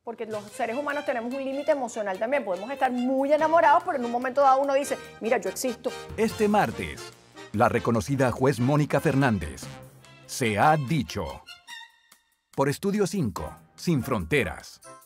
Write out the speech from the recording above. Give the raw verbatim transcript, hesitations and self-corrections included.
porque los seres humanos tenemos un límite emocional también. Podemos estar muy enamorados, pero en un momento dado uno dice, mira, yo existo. Este martes, la reconocida juez Mónica Fernández se ha dicho. Por Estudio cinco, Sin Fronteras.